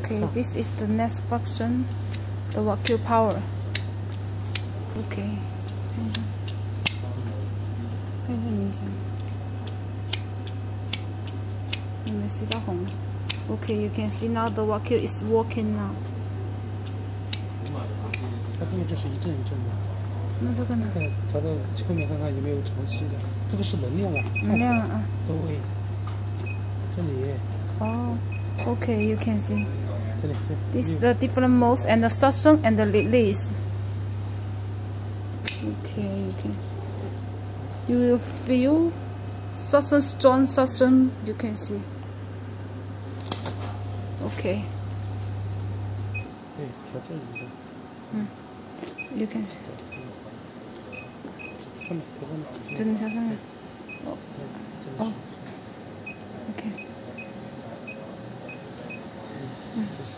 Okay, this is the next function, the vacuum power. Okay. 看一下冥想，有没有吸到红？Okay, you can see now the vacuum is working now. 它这个就是一阵一阵的。 那这个呢？ 看调到后面看看有没有潮汐的，这个是能量啊。 能量啊。 对。这里。 哦 ，Okay, you can see. 这里。 This is the different modes and the suction and the release. Okay, you can. You will feel suction, strong suction. You can see. Okay. 对，调这里的。 You can see. 上面，调上面。 真的调上面。哦。Okay.